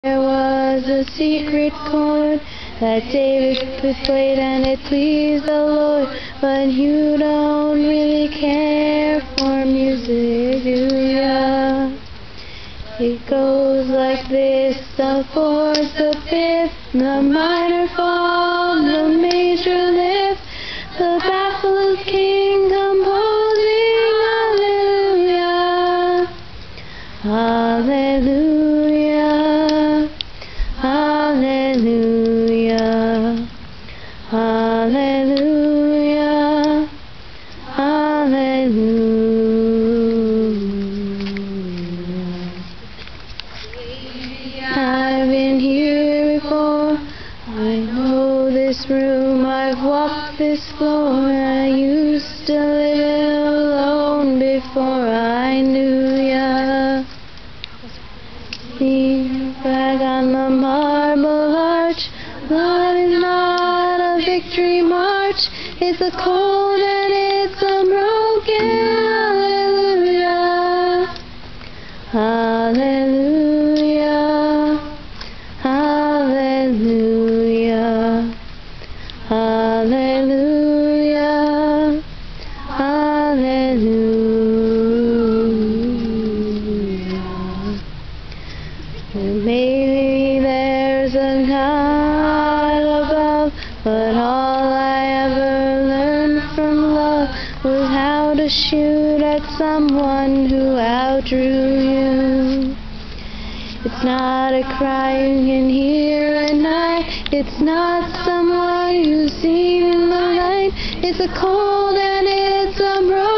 There was a secret chord that David played and it pleased the Lord, but you don't really care for music, do ya? It goes like this: the fourth, the fifth, the minor fall, the major lift, the baffled king composing Hallelujah, Hallelujah, Hallelujah, Hallelujah, Hallelujah. I've been here before, I know this room, I've walked this floor. I used to live alone before I knew ya. Lean back on the marble arch, love is not a victory march, it's a cold and it's a broken Hallelujah, Hallelujah, Hallelujah, Hallelujah. Maybe there's a God above, but all I ever learned from love was how to shoot at someone who outdrew you. It's not a cry you can hear at night, it's not someone you've seen in the light, it's a cold and it's a broken